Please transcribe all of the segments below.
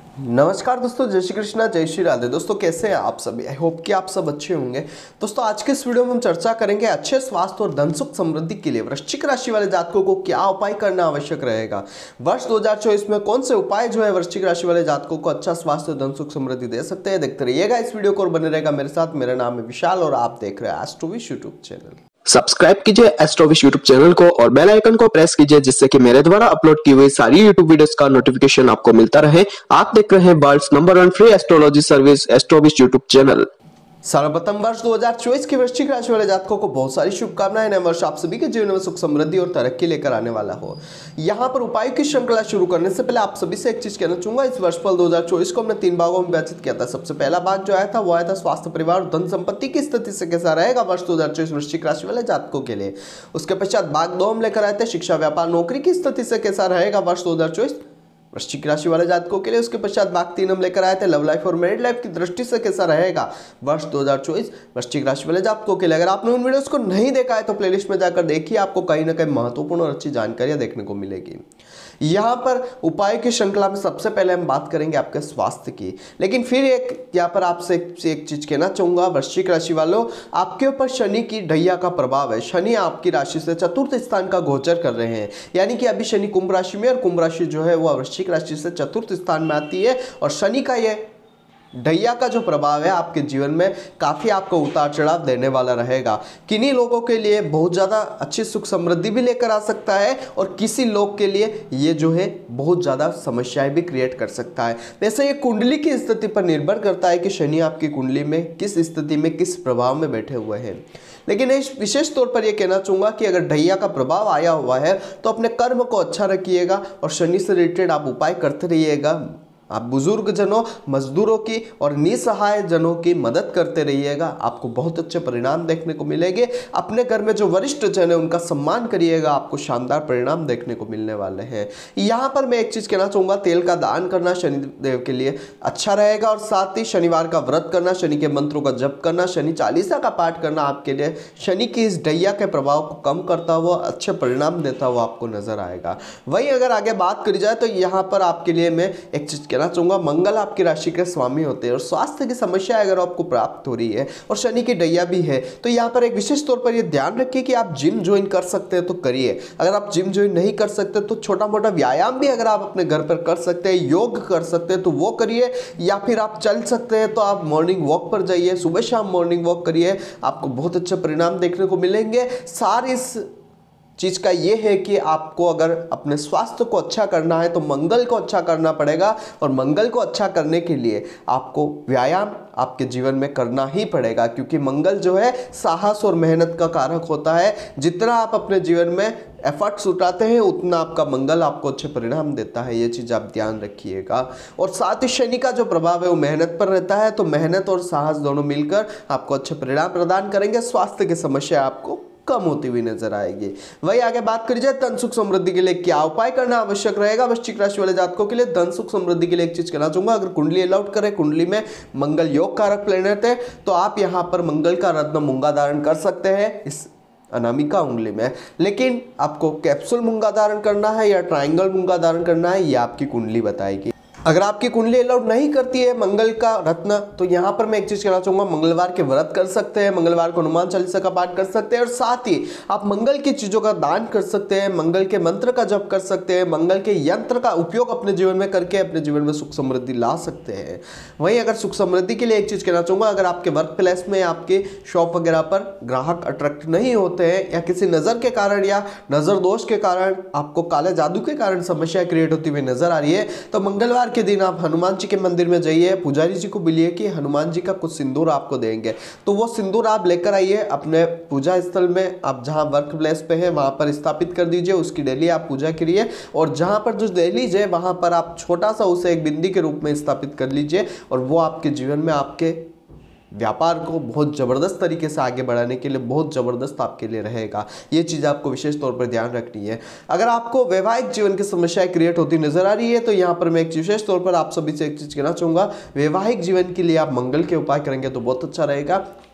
नमस्कार दोस्तों, जय श्री कृष्णा, जय श्री राधे। दोस्तों कैसे हैं आप सभी? आई होप कि आप सब अच्छे होंगे। दोस्तों आज के इस वीडियो में हम चर्चा करेंगे अच्छे स्वास्थ्य और धन सुख समृद्धि के लिए वृश्चिक राशि वाले जातकों को क्या उपाय करना आवश्यक रहेगा। वर्ष 2024 में कौन से उपाय जो है वृश्चिक राशि वाले जातकों को अच्छा स्वास्थ्य और धन सुख समृद्धि दे सकते हैं। देखते रहिएगा इस वीडियो को और बने रहेगा मेरे साथ। मेरा नाम है विशाल और आप देख रहे हैं एस्ट्रोविश यूट्यूब चैनल। सब्सक्राइब कीजिए एस्ट्रोविश यूट्यूब चैनल को और बेल आइकन को प्रेस कीजिए जिससे कि मेरे द्वारा अपलोड की हुई सारी यूट्यूब वीडियोस का नोटिफिकेशन आपको मिलता रहे। आप देख रहे हैं world's number 1 free astrology service Astrowish YouTube channel. सर्वप्रथम वर्ष 2024 के वृश्चिक राशि वाले जातकों को बहुत सारी शुभकामनाएं। नए वर्ष आप सभी के जीवन में सुख समृद्धि और तरक्की लेकर आने वाला हो। यहाँ पर उपायों की श्रृंखला शुरू करने से पहले आप सभी से एक चीज कहना चाहूंगा। इस वर्ष फल 2024 को हमने 3 भागों में विभाजित किया था। सबसे पहला भाग जो आया था वो आया था स्वास्थ्य, परिवार और धन संपत्ति की स्थिति से कैसा रहेगा वर्ष 2024 वृश्चिक राशि वाले जातकों के लिए। उसके पश्चात भाग 2 हम लेकर आए थे शिक्षा, व्यापार, नौकरी की स्थिति से कैसा रहेगा वर्ष 2024 वृश्चिक राशि वाले जातकों के लिए। उसके पश्चात भाग 3 हम लेकर आए थे लव लाइफ और मैरिड लाइफ की दृष्टि से कैसा रहेगा वर्ष 2024 वृश्चिक राशि वाले जातकों के लिए। अगर आपने उन वीडियोस को नहीं देखा है तो प्लेलिस्ट में जाकर देखिए, आपको कहीं ना कहीं महत्वपूर्ण और अच्छी जानकारियां देखने को मिलेगी। यहाँ पर उपाय की श्रृंखला में सबसे पहले हम बात करेंगे आपके स्वास्थ्य की, लेकिन फिर यहाँ पर आपसे एक चीज कहना चाहूंगा। वृश्चिक राशि वालों, आपके ऊपर शनि की ढैया का प्रभाव है। शनि आपकी राशि से चतुर्थ स्थान का गोचर कर रहे हैं, यानी कि अभी शनि कुंभ राशि में और कुंभ राशि जो है वो वृश्चिक राशि से चतुर्थ स्थान में आती है। और शनि का ये ढैया का जो प्रभाव है आपके जीवन में काफी आपको उतार चढ़ाव देने वाला रहेगा। किन्हीं लोगों के लिए बहुत ज्यादा अच्छी सुख समृद्धि भी लेकर आ सकता है और किसी लोग के लिए ये जो है बहुत ज्यादा समस्याएं भी क्रिएट कर सकता है। वैसे ये कुंडली की स्थिति पर निर्भर करता है कि शनि आपकी कुंडली में किस स्थिति में किस प्रभाव में बैठे हुए हैं। लेकिन इस विशेष तौर पर यह कहना चाहूंगा कि अगर ढैया का प्रभाव आया हुआ है तो अपने कर्म को अच्छा रखिएगा और शनि से रिलेटेड आप उपाय करते रहिएगा। आप बुजुर्ग जनों, मजदूरों की और निसहाय जनों की मदद करते रहिएगा, आपको बहुत अच्छे परिणाम देखने को मिलेंगे। अपने घर में जो वरिष्ठ जन है उनका सम्मान करिएगा, आपको शानदार परिणाम देखने को मिलने वाले हैं। यहाँ पर मैं एक चीज कहना चाहूंगा, तेल का दान करना शनिदेव के लिए अच्छा रहेगा और साथ ही शनिवार का व्रत करना, शनि के मंत्रों का जप करना, शनि चालीसा का पाठ करना आपके लिए शनि की इस ढैया के प्रभाव को कम करता हुआ अच्छे परिणाम देता हुआ आपको नजर आएगा। वही अगर आगे बात करी जाए तो यहाँ पर आपके लिए मैं एक चीज चाहूंगा, मंगल आपकी राशि के स्वामी होते हैं और स्वास्थ्य की समस्या अगर आपको प्राप्त हो रही है और शनि की ढैया भी है तो यहाँ पर एक विशेष तौर पर यह ध्यान रखिए कि आप जिम ज्वाइन कर सकते हैं तो करिए। अगर आप जिम ज्वाइन नहीं कर सकते तो छोटा मोटा व्यायाम भी अगर आप अपने घर पर कर सकते हैं, योग कर सकते हैं तो वो करिए, या फिर आप चल सकते हैं तो आप मॉर्निंग वॉक पर जाइए, सुबह शाम मॉर्निंग वॉक करिए, आपको बहुत अच्छे परिणाम देखने को मिलेंगे। सारी इस चीज का यह है कि आपको अगर अपने स्वास्थ्य को अच्छा करना है तो मंगल को अच्छा करना पड़ेगा और मंगल को अच्छा करने के लिए आपको व्यायाम आपके जीवन में करना ही पड़ेगा, क्योंकि मंगल जो है साहस और मेहनत का कारक होता है। जितना आप अपने जीवन में एफर्ट्स उठाते हैं उतना आपका मंगल आपको अच्छे परिणाम देता है, ये चीज आप ध्यान रखिएगा। और साथ ही शनि का जो प्रभाव है वो मेहनत पर रहता है, तो मेहनत और साहस दोनों मिलकर आपको अच्छे परिणाम प्रदान करेंगे। स्वास्थ्य की समस्या आपको कम होती हुई नजर आएगी। वही आगे बात करी जाए धन सुख समृद्धि के लिए क्या उपाय करना आवश्यक रहेगा वृश्चिक राशि वाले जातकों के लिए। धन सुख समृद्धि के लिए एक चीज कहना चाहूंगा, अगर कुंडली अलाउट करे, कुंडली में मंगल योग कारक प्लेनेट है, तो आप यहां पर मंगल का रत्न मूंगा धारण कर सकते हैं इस अनामिका उंगली में। लेकिन आपको कैप्सूल मूंगा धारण करना है या ट्राइंगल मूंगा धारण करना है, यह आपकी कुंडली बताएगी। अगर आपकी कुंडली अलाउड नहीं करती है मंगल का रत्न, तो यहां पर मैं एक चीज कहना चाहूंगा, मंगलवार के व्रत कर सकते हैं, मंगलवार को हनुमान चालीसा का पाठ कर सकते हैं और साथ ही आप मंगल की चीजों का दान कर सकते हैं, मंगल के मंत्र का जप कर सकते हैं, मंगल के यंत्र का उपयोग अपने जीवन में करके अपने जीवन में सुख समृद्धि ला सकते हैं। वहीं अगर सुख समृद्धि के लिए एक चीज कहना चाहूंगा, अगर आपके वर्क प्लेस में आपके शॉप वगैरह पर ग्राहक अट्रैक्ट नहीं होते हैं या किसी नजर के कारण या नजर दोष के कारण आपको काले जादू के कारण समस्या क्रिएट होती हुई नजर आ रही है, तो मंगलवार के दिन आप हनुमान जी के मंदिर में जाइए, पुजारी जी को बोलिए कि हनुमान जी का कुछ सिंदूर आपको देंगे, तो वो सिंदूर आप लेकर आइए अपने पूजा स्थल में, आप जहां वर्क प्लेस पे है वहां पर स्थापित कर दीजिए, उसकी डेली आप पूजा करिए और जहां पर जो डेली है वहां पर आप छोटा सा उसे एक बिंदी के रूप में स्थापित कर लीजिए और वो आपके जीवन में आपके व्यापार को बहुत ज़बरदस्त तरीके से आगे बढ़ाने के लिए बहुत ज़बरदस्त आपके लिए रहेगा। ये चीज़ आपको विशेष तौर पर ध्यान रखनी है। अगर आपको वैवाहिक जीवन की समस्याएं क्रिएट होती नजर आ रही है तो यहाँ पर मैं एक विशेष तौर पर आप सभी से एक चीज़ कहना चाहूँगा, वैवाहिक जीवन के लिए आप मंगल के उपाय करेंगे तो बहुत अच्छा रहेगा।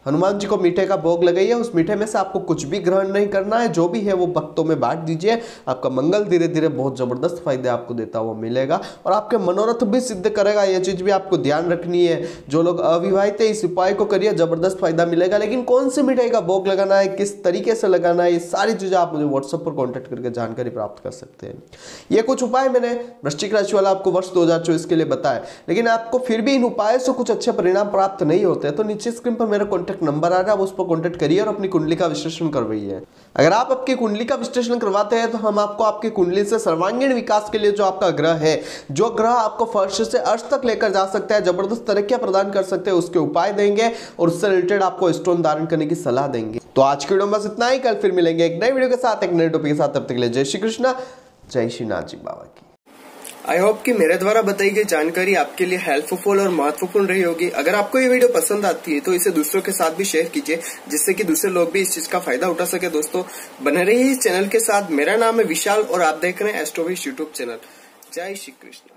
हनुमान जी को मीठे का भोग लगाइए, उस मीठे में से आपको कुछ भी ग्रहण नहीं करना है, जो भी है वो भक्तों में बांट दीजिए। आपका मंगल धीरे धीरे बहुत जबरदस्त फायदे आपको देता हुआ मिलेगा और आपके मनोरथ भी सिद्ध करेगा। यह चीज भी आपको ध्यान रखनी है। जो लोग अविवाहित है इस उपाय को करिए, जबरदस्त फायदा मिलेगा। लेकिन कौन सी मिठाई का भोग लगाना है, किस तरीके से लगाना है, ये सारी चीजें आप मुझे व्हाट्सएप पर कॉन्टेक्ट करके जानकारी प्राप्त कर सकते हैं। ये कुछ उपाय मैंने वृश्चिक राशि वाला आपको वर्ष 2024 के लिए बताया, लेकिन आपको फिर भी इन उपायों से कुछ अच्छे परिणाम प्राप्त नहीं होते तो नीचे स्क्रीन पर मेरा कॉन्टैक्ट नंबर आ रहा है, आप उस पर कॉन्टैक्ट करिए और अपनी कुंडली का विश्लेषण करवाइए। अगर आप आपकी कुंडली का विश्लेषण करवाते हैं तो हम आपको आपकी कुंडली से सर्वांगीण विकास के लिए जो आपका ग्रह है, जो ग्रह आपको फर्श से अर्श तक लेकर जा सकता है, जबरदस्त तरक्कियां प्रदान कर सकते हैं, उसके उपाय देंगे और उससे रिलेटेड आपको स्टोन धारण करने की सलाह देंगे। तो आज की वीडियो में बस इतना ही। कल फिर मिलेंगे एक नए वीडियो के साथ, एक नए टॉपिक के साथ। तब तक के लिए जय श्री कृष्णा, जय श्री नाथ जी बाबा की। आई होप कि मेरे द्वारा बताई गई जानकारी आपके लिए हेल्पफुल और महत्वपूर्ण रही होगी। अगर आपको ये वीडियो पसंद आती है तो इसे दूसरों के साथ भी शेयर कीजिए, जिससे कि दूसरे लोग भी इस चीज का फायदा उठा सके। दोस्तों बने रहिए इस चैनल के साथ। मेरा नाम है विशाल और आप देख रहे हैं एस्ट्रोविश यूट्यूब चैनल। जय श्री कृष्ण।